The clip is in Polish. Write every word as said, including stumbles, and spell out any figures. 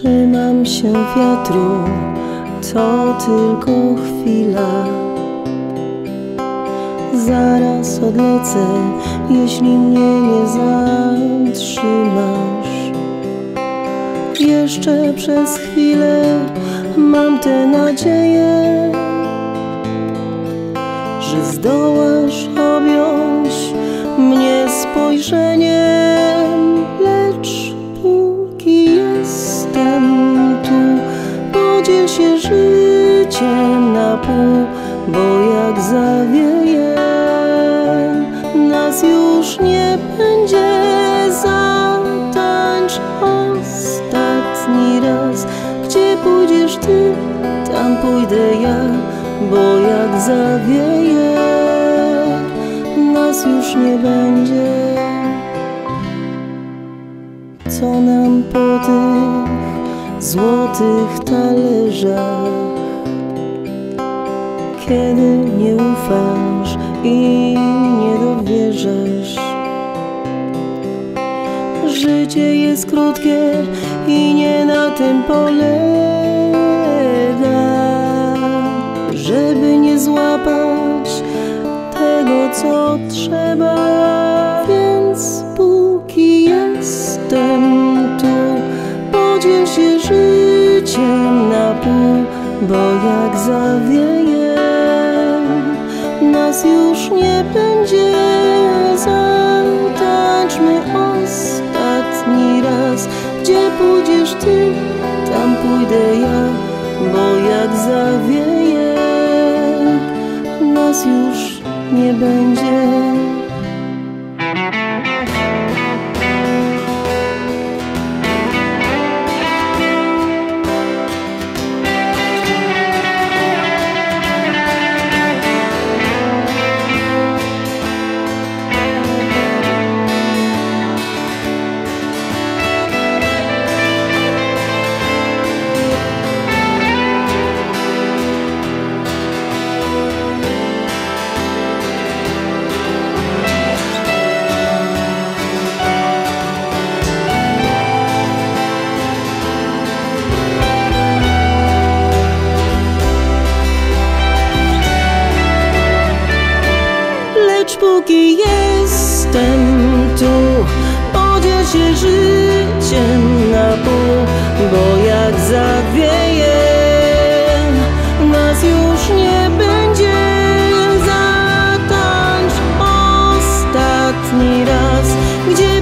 Trzymam się wiatru, to tylko chwila. Zaraz odlecę, jeśli mnie nie zatrzymasz. Jeszcze przez chwilę mam tę nadzieję, że zdołasz objąć mnie spojrzeniem. Lecz póki jestem tu, podziel się życiem na pół, bo jak zawieje, nas już nie będzie. Zatańcz ostatni raz. Gdzie pójdziesz ty, tam pójdę ja, bo jak zawieje, nas już nie będzie. Co nam po tych złotych talerzach, kiedy nie ufasz i nie dowierzasz? Życie jest krótkie i nie na tym polega, żeby nie złapać tego, co trzeba. Więc póki jestem tu, podziel się życiem na pół, bo jak zawieje, nas już nie będzie. Zatańczmy ostatni raz. Gdzie pójdziesz ty, tam pójdę ja, bo jak zawieje, nas już nie będzie. Póki jestem tu, podziel się życiem na pół, bo jak zawieje, nas już nie będzie. Zatańcz ostatni raz. Gdzie